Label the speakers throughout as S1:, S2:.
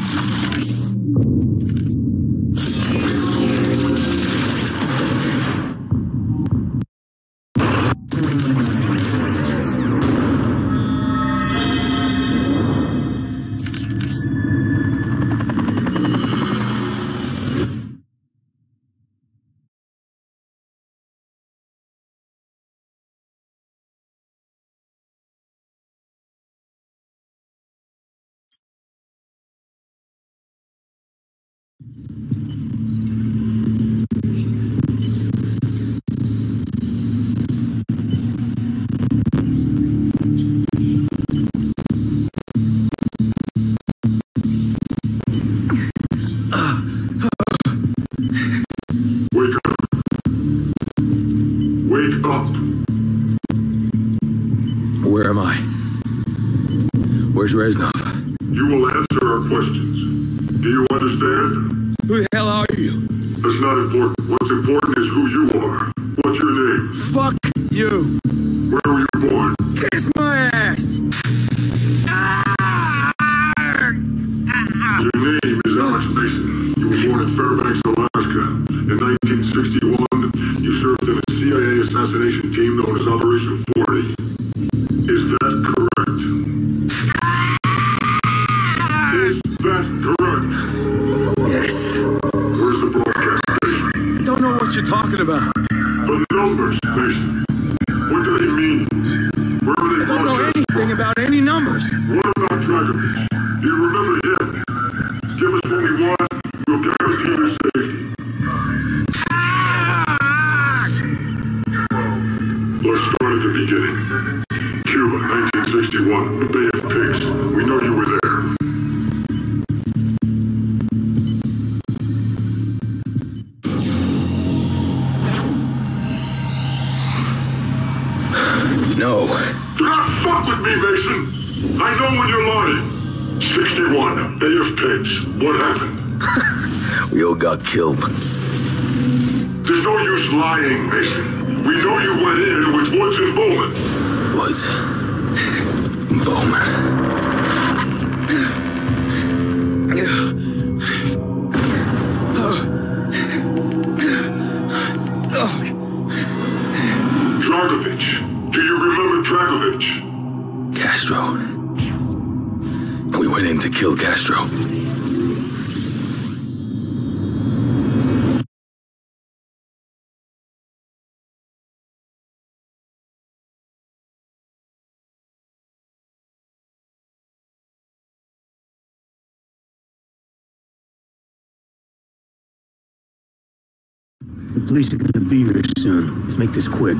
S1: Where am I? Where's Reznov?
S2: You will answer our questions. Do you understand?
S1: Who the hell are you?
S2: That's not important. What's important is who you are. What's your name?
S1: Fuck you!
S2: Where were you born?
S1: Kiss my ass!
S2: Your name is Alex Mason. You were born in Fairbanks, Alaska. In 1961, you served in a CIA assassination team known as Operation 40. Is that correct? Is that correct?
S1: Yes.
S2: Where's the broadcast station?
S1: I don't know what you're talking about.
S2: The numbers, Mason. What do they mean? Where are they
S1: I don't know
S2: broadcast
S1: anything about any numbers.
S2: What about Dragovich? Do you remember him? Give us what we want. We'll guarantee your safety. Let's start at the beginning. Cuba, 1961, the Bay of Pigs. We know you were there.
S1: No.
S2: Do not fuck with me, Mason. I know when you're lying. 61, Bay of Pigs. What happened?
S1: We all got killed.
S2: There's no use lying, Mason. We know you went in with Woods and Bowman.
S1: Woods. Bowman.
S2: Dragovich. Do you remember Dragovich?
S1: Castro. We went in to kill Castro.
S3: The police are gonna be here soon. Let's make this quick.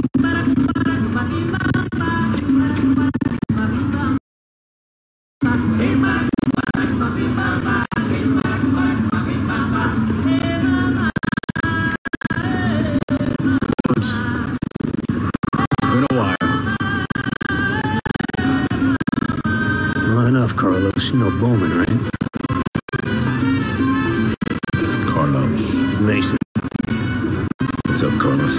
S1: Been a while.
S3: Not enough, Carlos. You know Bowman, right?
S1: Carlos.
S3: Mason.
S1: What's up, Carlos?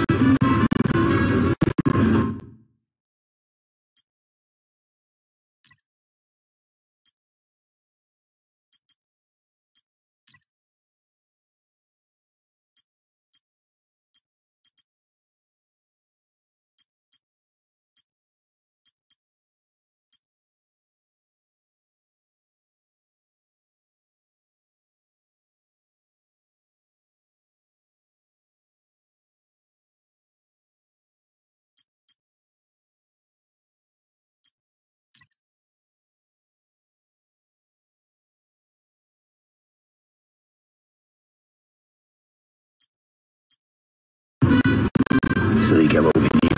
S3: So you what we need.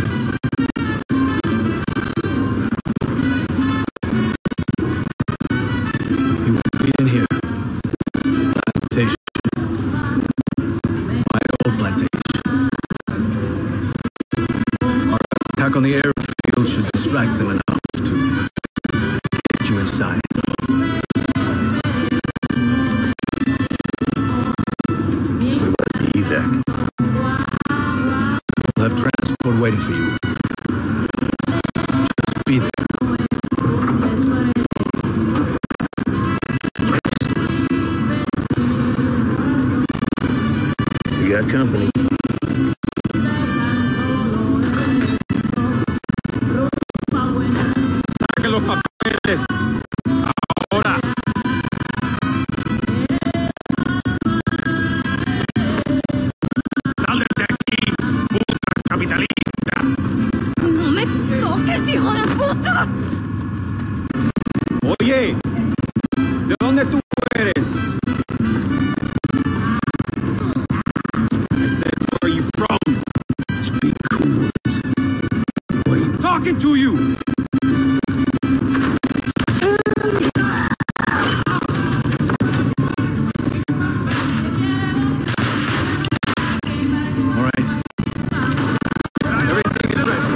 S1: You won't be in here. Plantation. My old plantation. Our attack on the airfield should distract them enough to get you inside.
S3: What about the evac?
S1: We'll have transport
S3: got company.
S4: Saquen los papeles. Ahora. Salen de aquí, puta capitalista.
S5: ¡No me toques, hijo de puta!
S4: Oye, ¿de dónde tú eres? I said, where are you from?
S3: Be cool. Wait.
S4: Talking to you.
S1: All right. Everything is ready.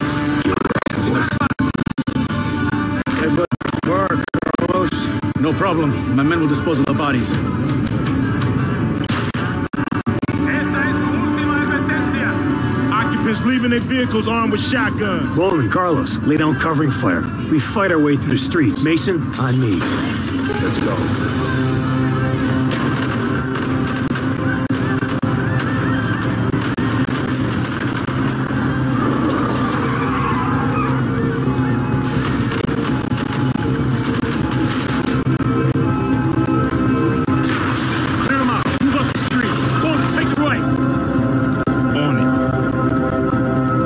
S3: Hey, but work, Carlos.
S1: No problem. My men will dispose of the bodies.
S6: Occupants leaving their vehicles armed with shotguns.
S3: Bowman, Carlos, lay down covering fire. We fight our way through the streets. Mason, on me. Let's go.
S6: Clear them out. Move up the streets. Boom, take the right. On it.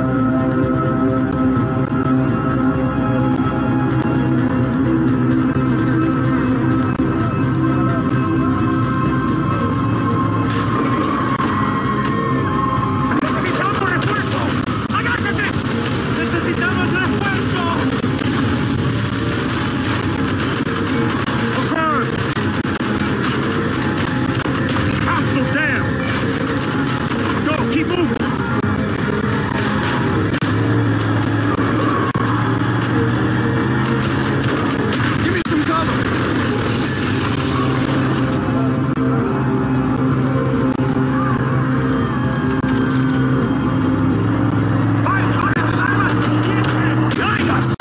S6: ¡Necesitamos refuerzo! ¡Agáchate! ¡Necesitamos refuerzo! Affirm! Hostile down! Go, keep moving!
S1: Give me some cover.
S6: Behind us!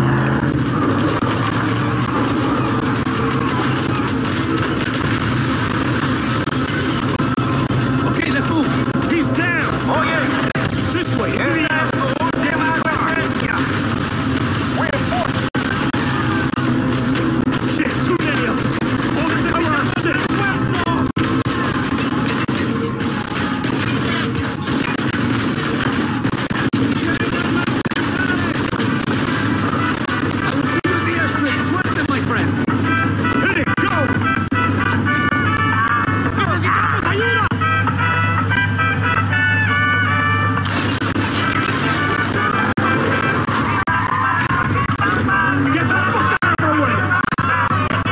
S1: Okay, let's move.
S6: He's down! Oh, yeah! This way! Shit, too many of them! Come on, shit!
S1: I will see you at the airstrip. Suerte, my friends.
S6: Hit it! Go! ¡Necesitamos ayuda! Get the fuck out of our way!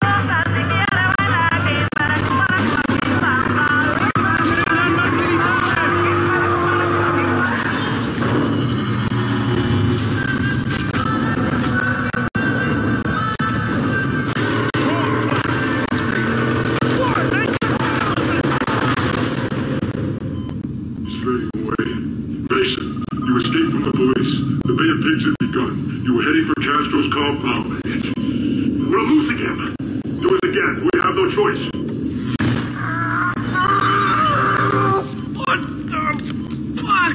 S2: He's fading away. Mason, you escaped from the police. The Bay of Pigs had begun. You were heading for Castro's compound. We're losing him. Do it again. We have no choice.
S3: What the fuck?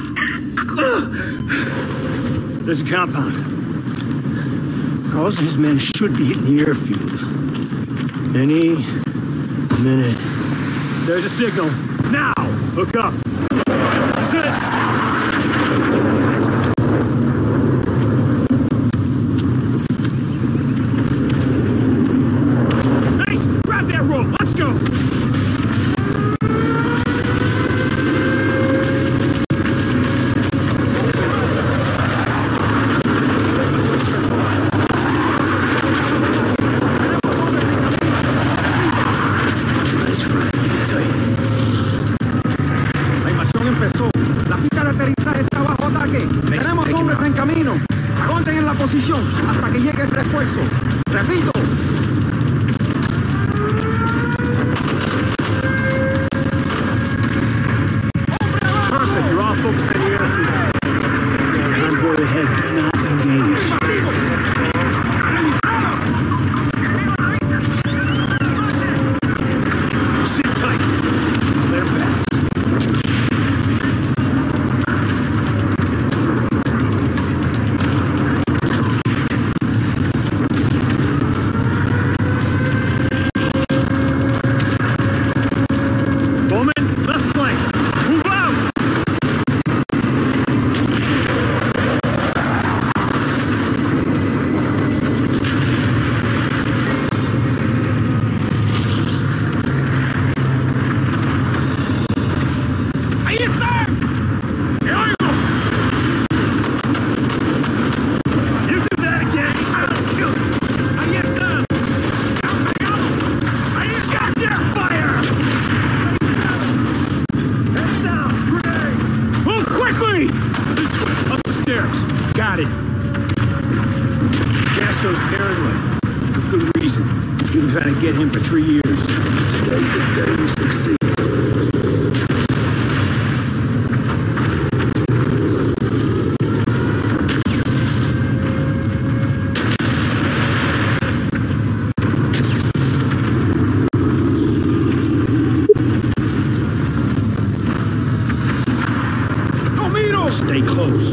S3: There's a compound. Carlos and his men should be hitting the airfield. Any minute. There's a signal. Now! Hook up. This is it.
S6: Nice! Grab that rope! Let's go!
S3: Nice front. Keep it tight.
S7: La invasión empezó. La pista de aterrizaje está bajo ataque. Tenemos hombres en camino. Aguanten en la posición hasta que llegue el refuerzo. Repito.
S3: Perfect. You're all focused on the airfield. Convoy ahead. Do not engage. Sit tight. Clear pass. trying to get him for 3 years.
S1: Today's the day we succeed.
S3: Stay close.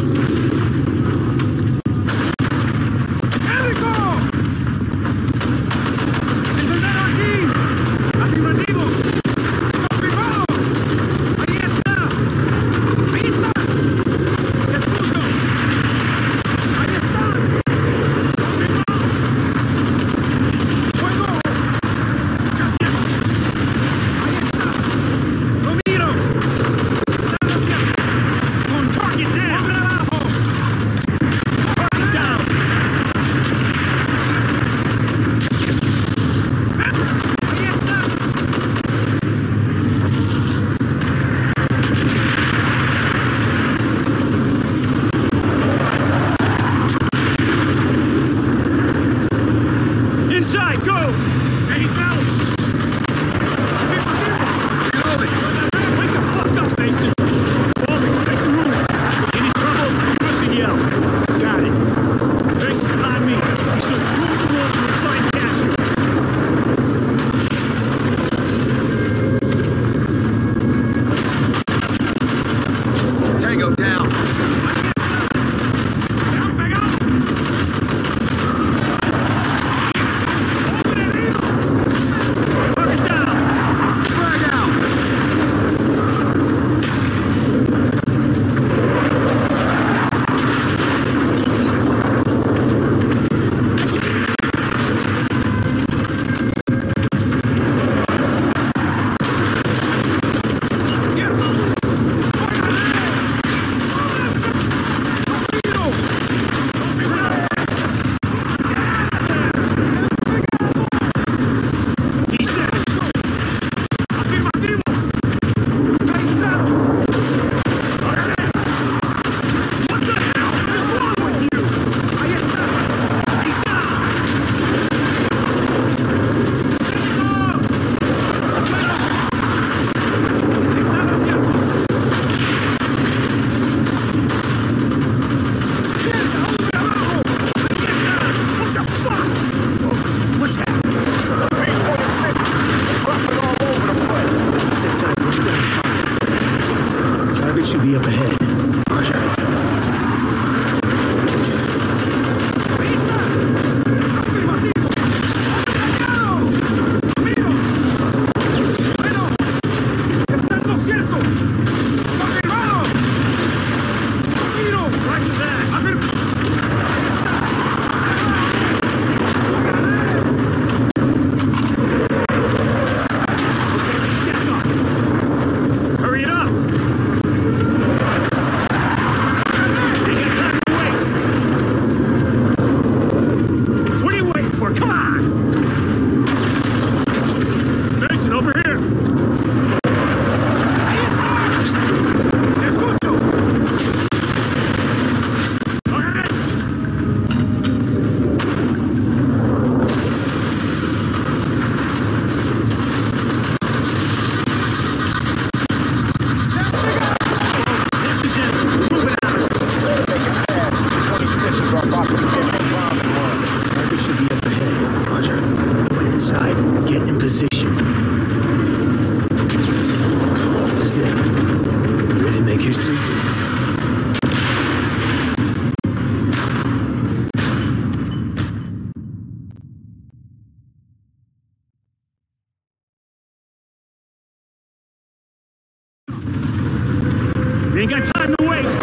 S6: We ain't got time to waste.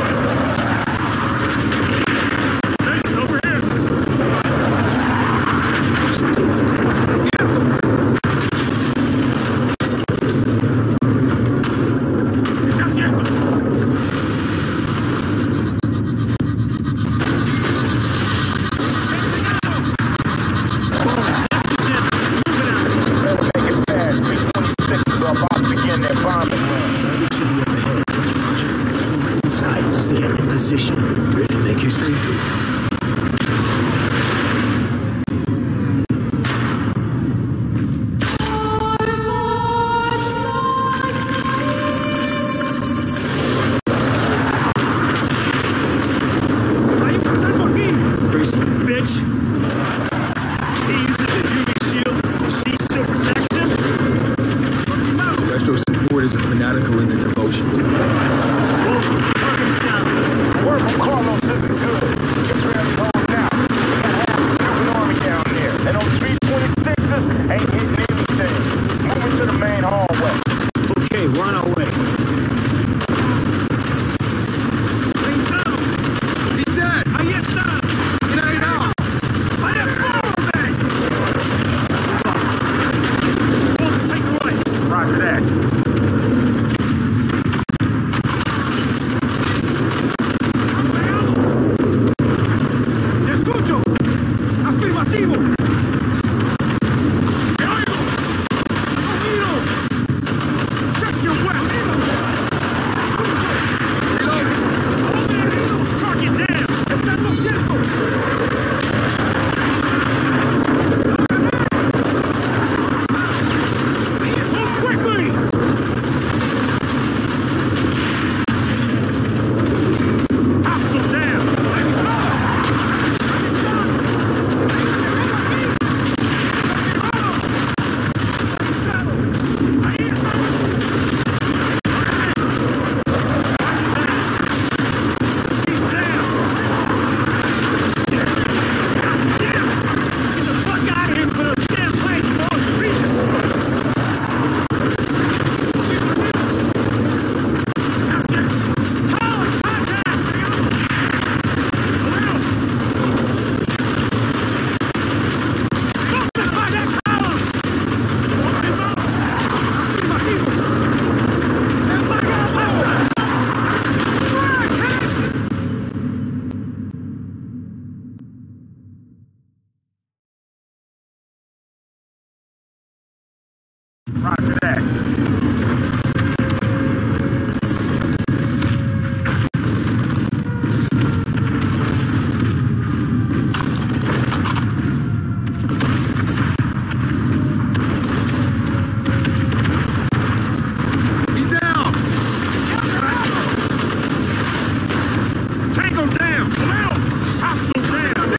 S6: Hey, over here.
S3: Just Target's down.
S8: The word from Carlos isn't good. It's barely holding out. We got half the army down there. And those 326s ain't hitting anything. Moving to the main hallway.
S3: Okay, we're on our way.
S6: He's dead! Ahí está! Get out! ¡Vaya fuego, man!
S3: Take the right.
S8: Roger that.
S7: ¡Te escucho! ¡Afirmativo!
S6: ¡Te oigo!
S7: ¡No miro! ¡Check your weapon!
S6: Target down!
S7: ¡Estás lo cierto!
S6: Move quickly! Hostile down! He's down! Get the fuck out of here with those damn planes, boys! Reason!
S8: Roger that.
S6: He's down! Tango down! Come out! Hostile down!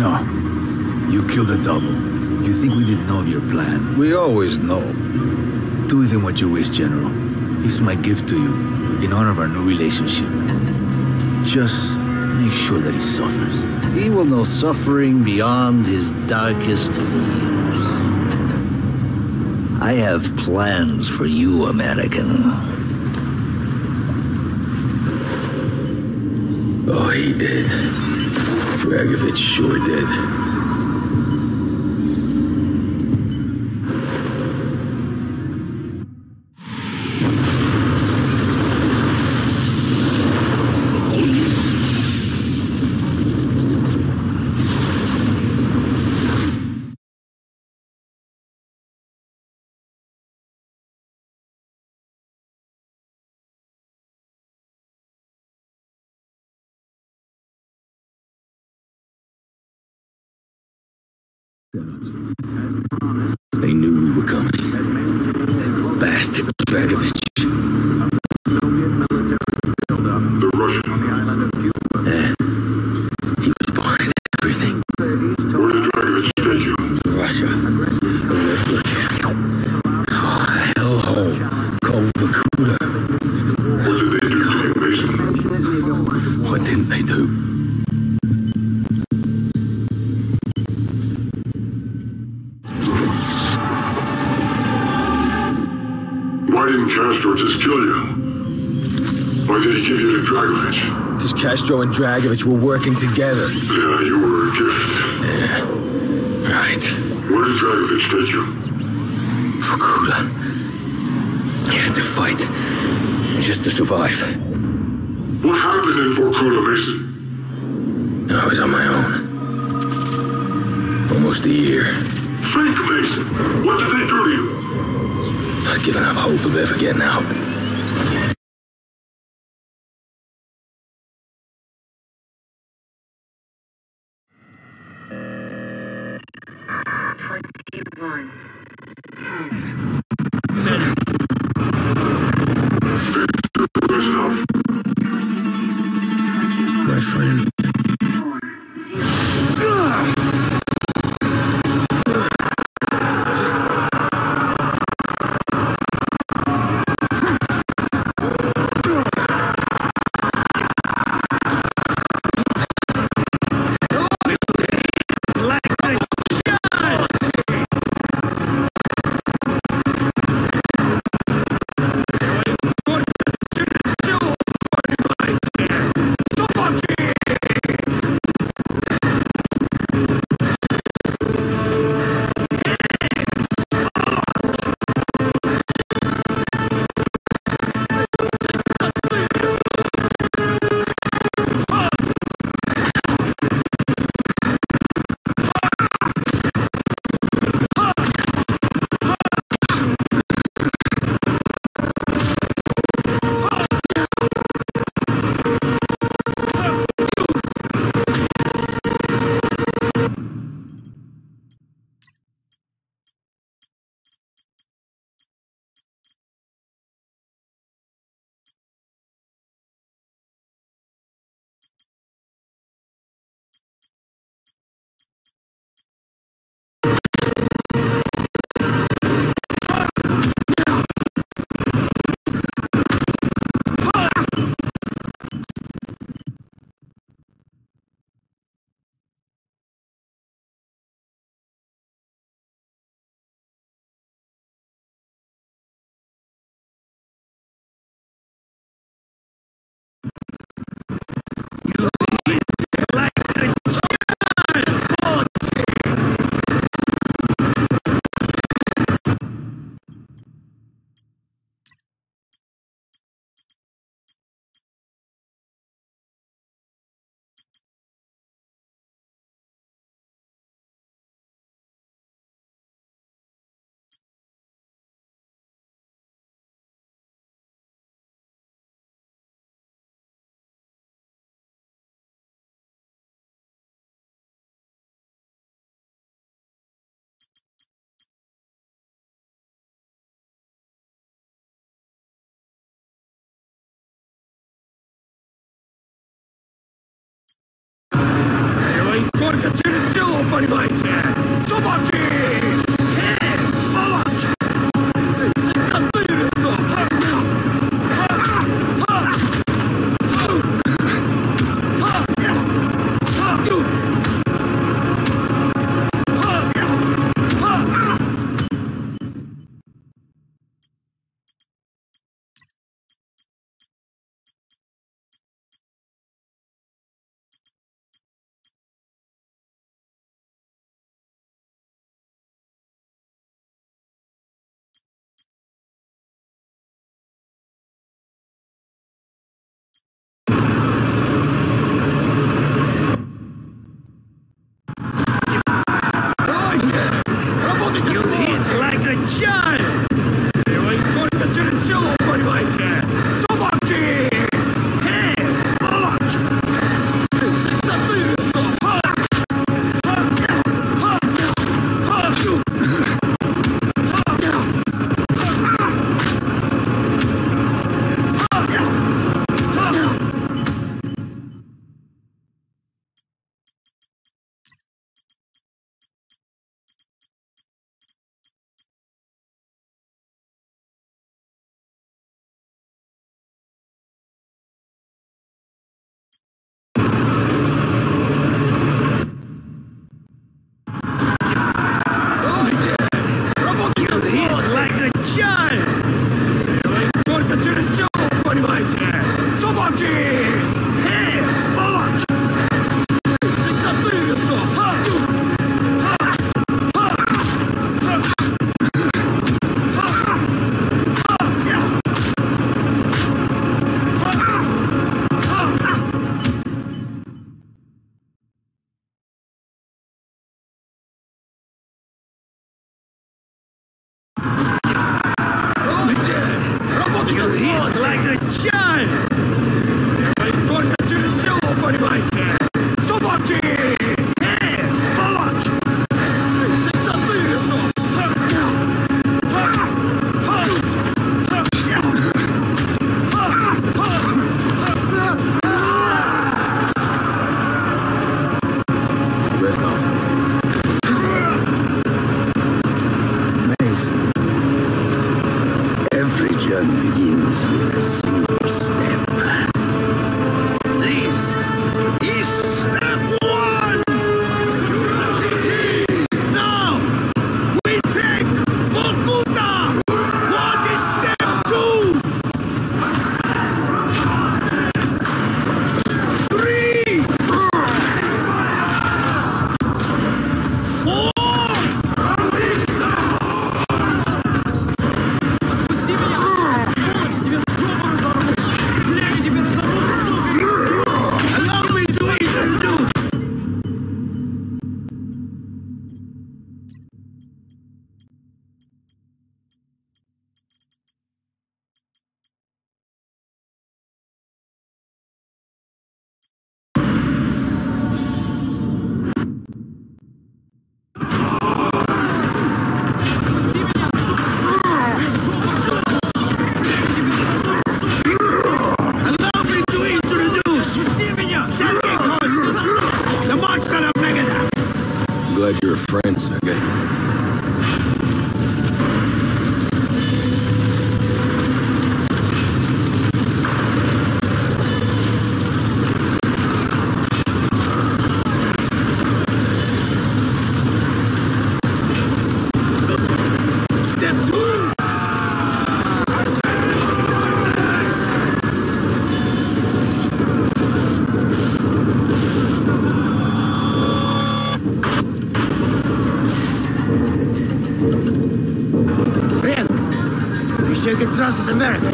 S1: No. You killed a double. You think we didn't know of your plan?
S9: We always know.
S1: Do with him what you wish, General. This is my gift to you, in honor of our new relationship. Just make sure that he suffers.
S9: He will know suffering beyond his darkest fears. I have plans for you, American.
S1: Oh, he did. Dragovich sure did. They knew we were coming. Bastard Dragovich.
S2: The Russian.
S1: Yeah. He was behind everything.
S2: Where did Dragovich take you?
S1: Russia. Oh, hellhole. Called Vorkuta.
S2: What did they do to you, Mason?
S1: What didn't they do?
S2: Why didn't Castro just kill you? Why did he give you to Dragovich?
S1: Because Castro and Dragovich were working together.
S2: Yeah, you were a gift.
S1: Yeah. Right.
S2: Where did Dragovich take you?
S1: Vorkuta. He had to fight. Just to survive.
S2: What happened in Vorkuta, Mason?
S1: I was on my own. Almost a year.
S2: Think, Mason. What did they do to you?
S1: I'd given up hope of ever getting out.
S2: That's enough.
S1: My friend. glad you're a friend, Sergei.
S10: Trust America.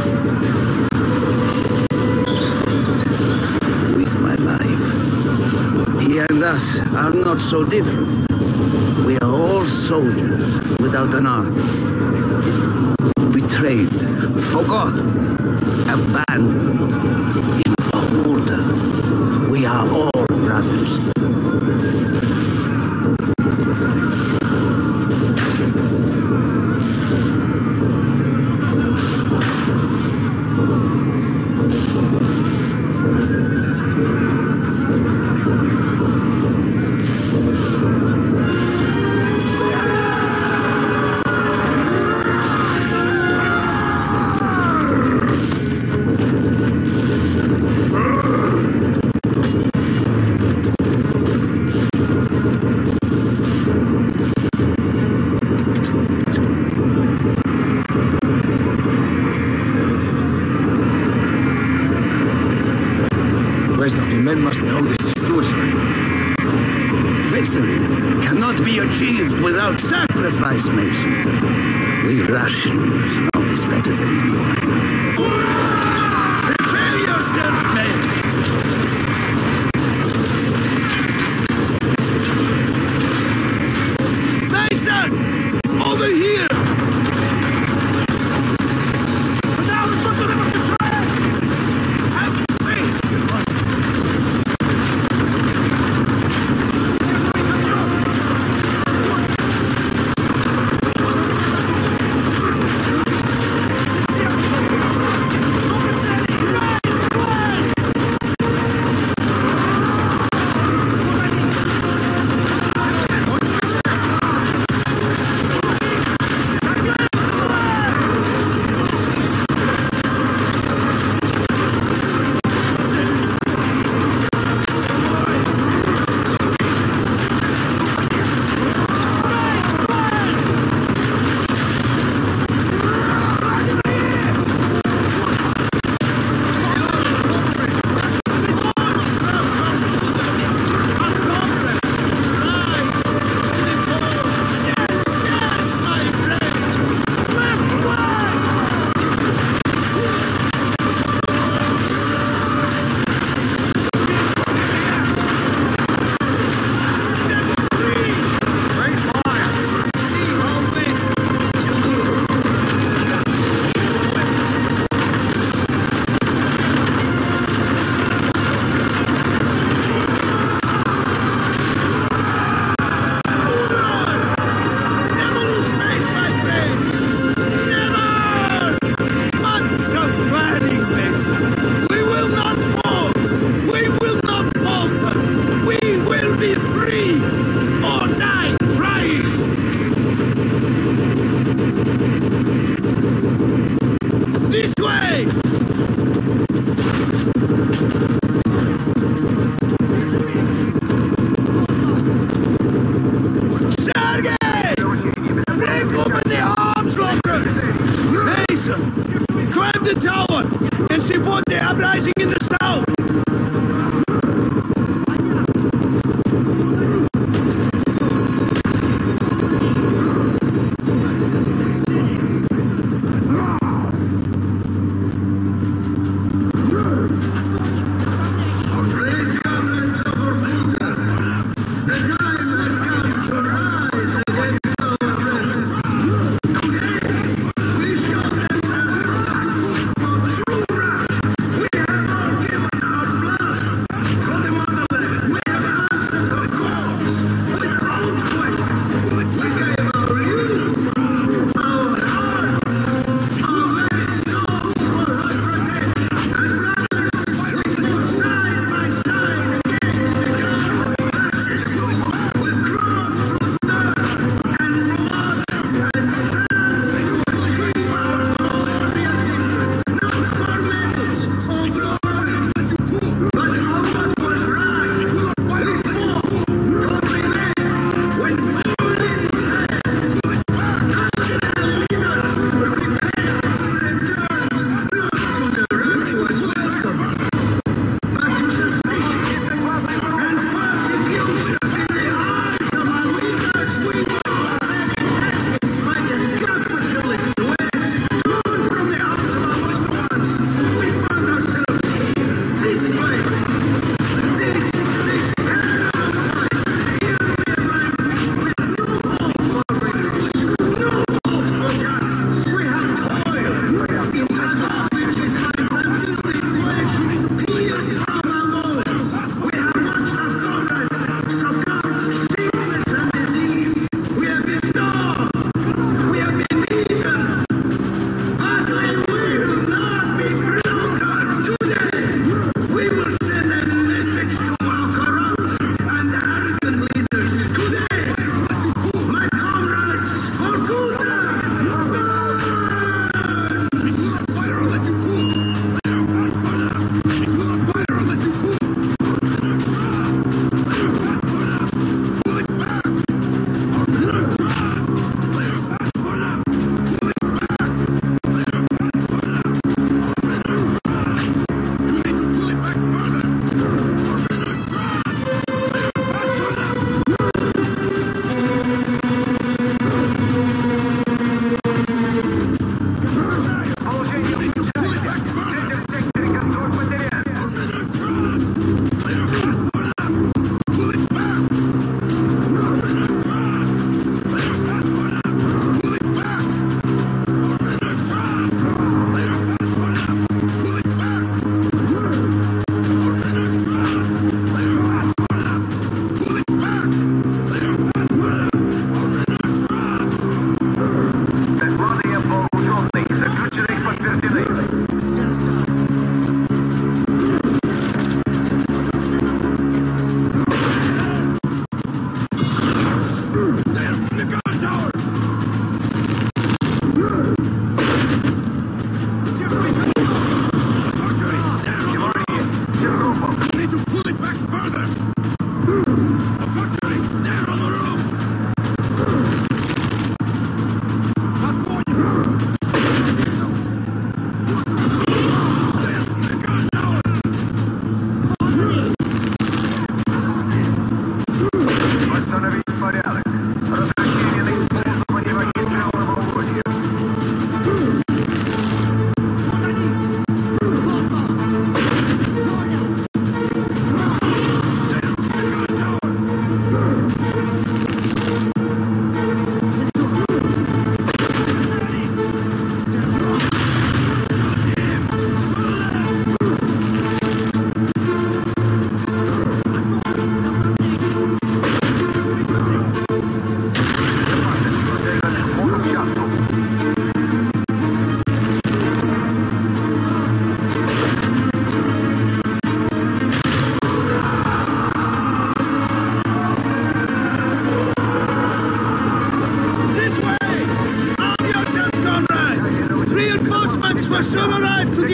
S9: With my life. He and us are not so different. We are all soldiers without an army. Betrayed, forgotten, abandoned. In Vormulda, we are all brothers. rest of the men must know this is suicide. Victory cannot be achieved without sacrifice, Mason. We Russians know this better than anyone. Prepare yourself, men! Mason! Over here!
S2: We have not given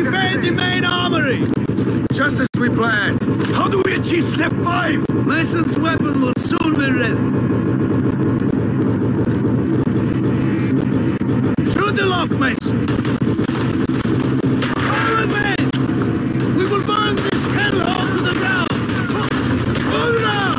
S9: Defend the main armory!
S10: Just as we planned. How do we achieve step 5?
S9: Mason's weapon will soon be ready. Shoot the lock, Mason! Fire at me! We will burn this kettle all to the ground! Hoorah!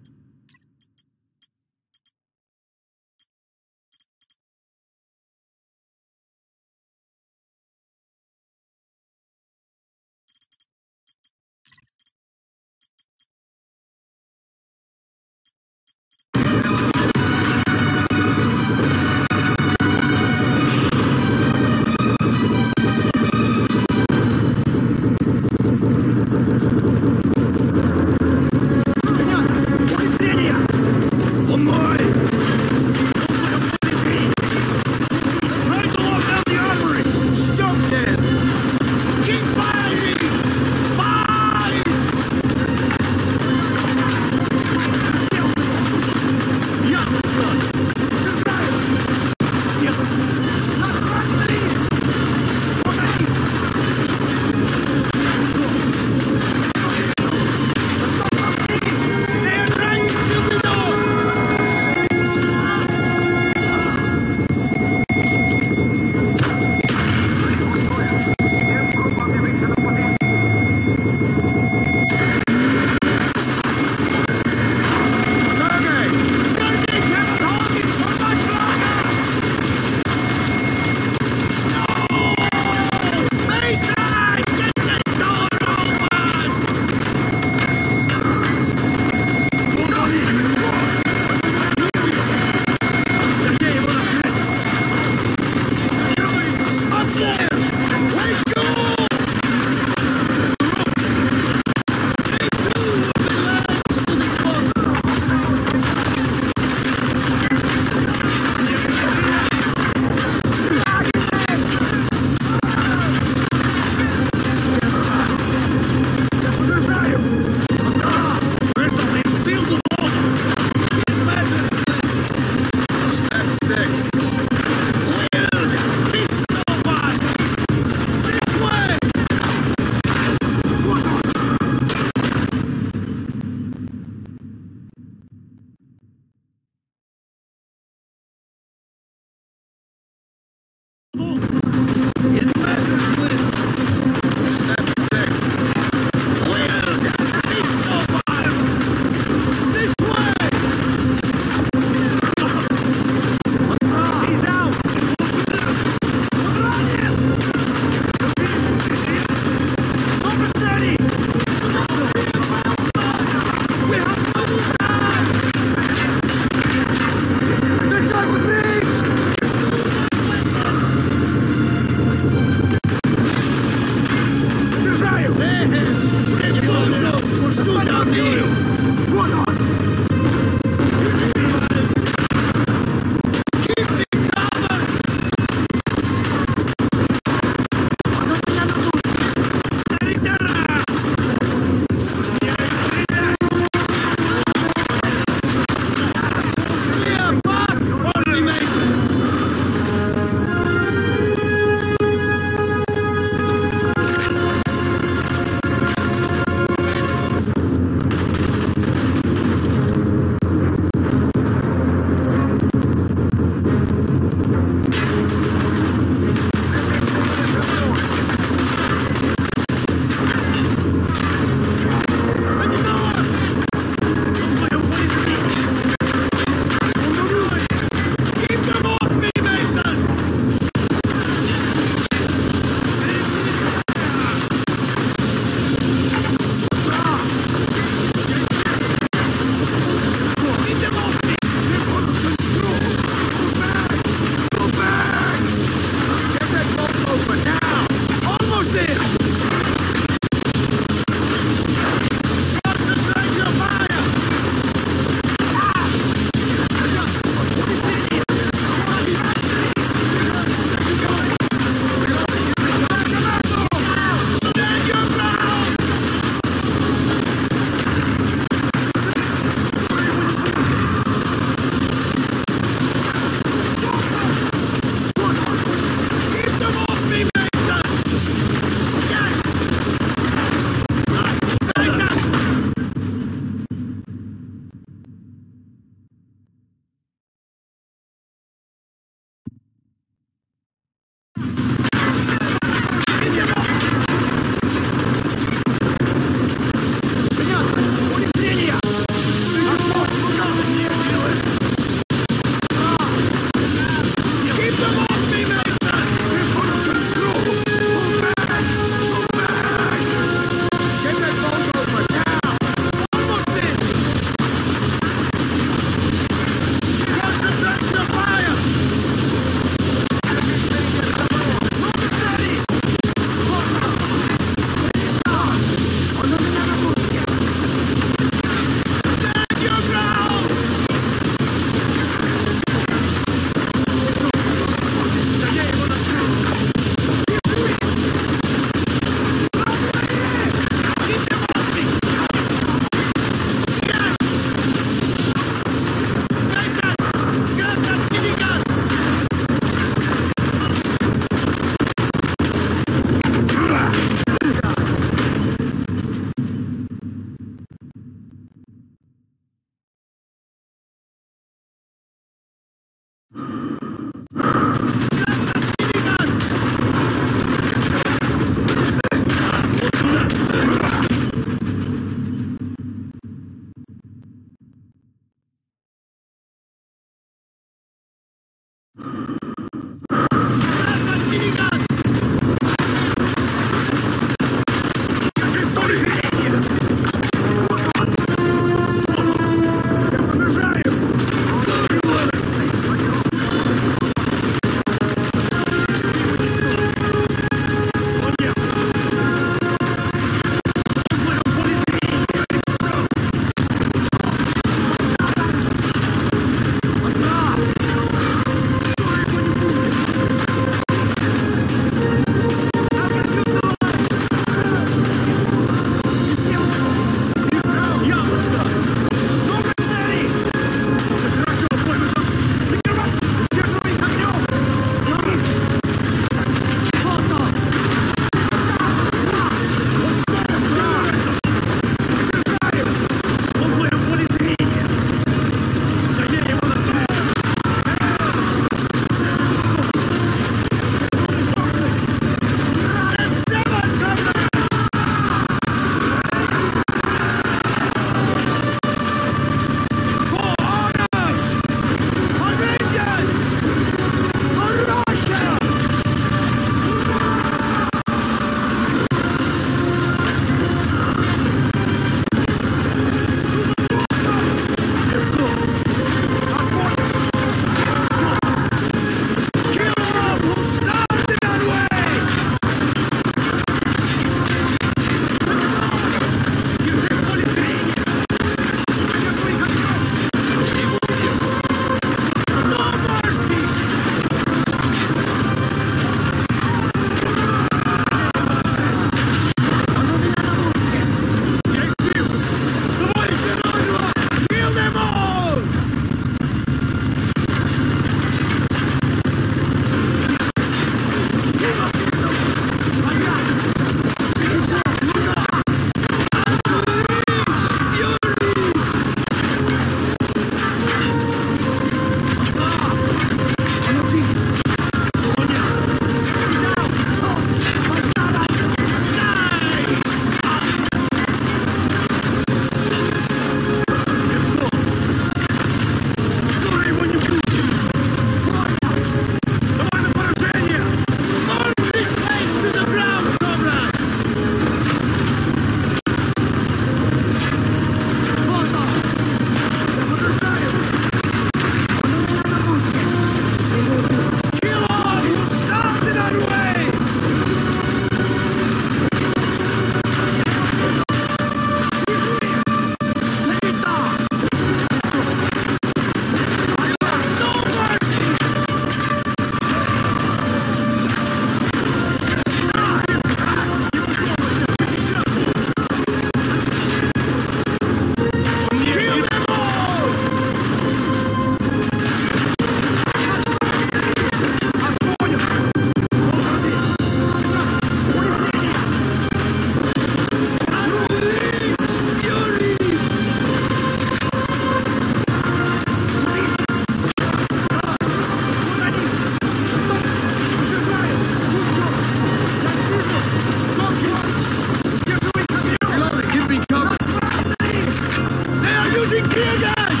S10: using tear gas!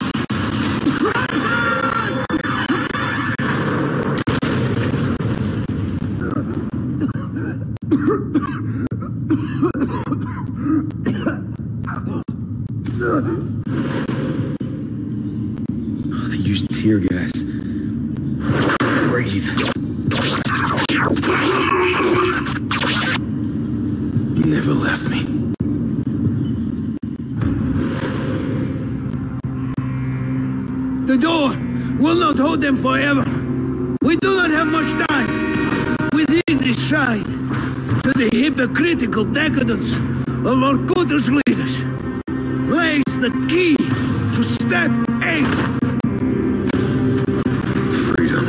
S1: They used tear gas. Breathe. Never left me.
S9: The door will not hold them forever. We do not have much time. Within this shrine, to the hypocritical decadence of Vorkuta's leaders, lays the key to step 8.
S1: Freedom.